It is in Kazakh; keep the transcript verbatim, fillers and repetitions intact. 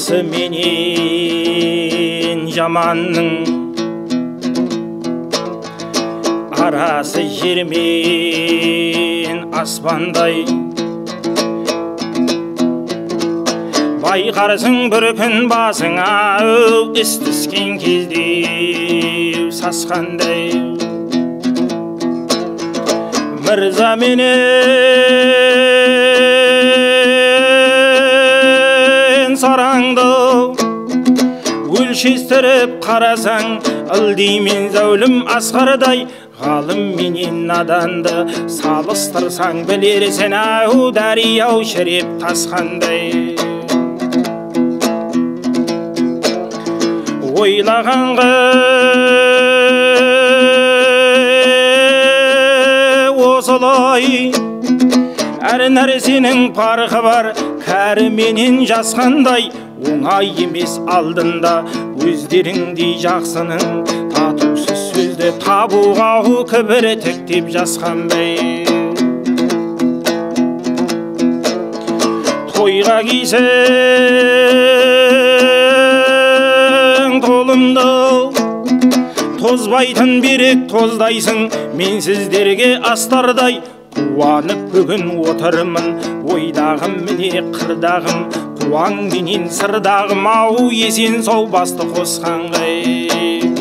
жақсы менен жаманның арасы жер мен аспандай. Байқарсың бір күн басыңа іс түскен кезде сасқандай. Мырза менен сараңды өлшестіріп қарасаң, ылди мен зәулім асқардай. Ғалым менен наданды салыстырсаң, білерсен ау дарияу шіреп тасқандай. Ойлағанға осылай, әр нәрсенің парқы бар, кәрі менен жасқандай. Оңай емес алдында өздеріңдей жақсының татусыз сөзді табуға кібірі тіктеп жасқанбай. Тойға кисең толымды, тозбайтын берек тоздайсың, мен сіздерге астардай. Қуанып бүгін отырмын, ойдағым міне қырдағым, қуаң менен сырдағым ау, есен сол басты қосқанғай.